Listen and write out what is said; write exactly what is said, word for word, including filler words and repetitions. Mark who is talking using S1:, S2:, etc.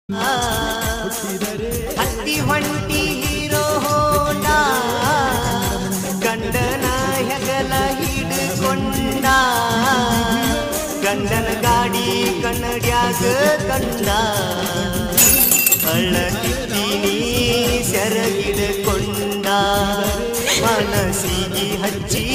S1: ಹತ್ತಿ ಹೊಂಟಿ hero Honda ಗಂಡನ ಹೆಗಲ ಹಿಡ್ಕೊಂಡ ಗಂಡನ ಗಾಡಿ ಕನ್ನಡ್ಯಾಗ ಕಂಡ ಅಳ್ಳತಿತ್ತೀನಿ ಸೆರಗಿಡ್ಕೊಂಡ ಮನಸ್ಸಿಗೆ ಹಚ್ಚಿ